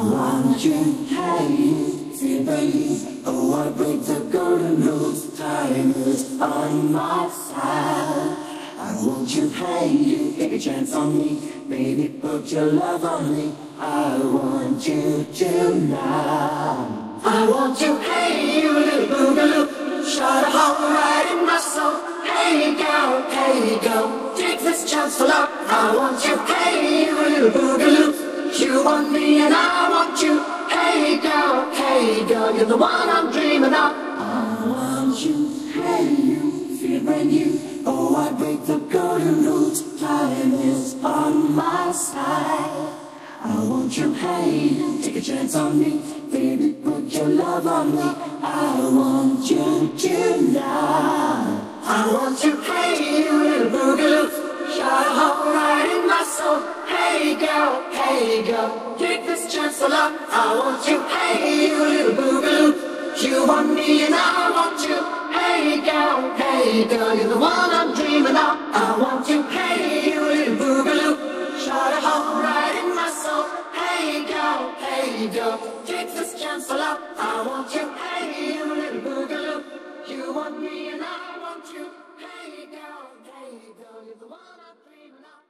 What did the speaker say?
want you, hey you, fever you. Oh, I break the golden rules. Time is on my side. I want you, hey you, take a chance on me. Baby, put your love on me. I want you tonight. I want you, hey you, little boogaloo. Shot a hole right in my soul. Hey go, take this chance for love. I want you, hey you, little boogaloo. You want me and I want you. Hey go, you're the one I'm dreaming of. I want you, hey you, feel brand new. Oh, I break the golden rules. Time is on my side. I want you, hey, take a chance on me. Baby, put your love on me. I want you tonight. I want you, hey, you little boogaloo. Shot a hole right in my soul. Hey go, take this chance for love. I want you, hey, you little boogaloo. You want me and I want you. Hey go, you're the one I'm dreaming of. I want you, hey, you little boogaloo. Shot a hole right in my soul. Hey go, take this chance for love. I want you, hey, you little boogaloo. You want me and I want you. Hey go, you're the one I'm dreaming of.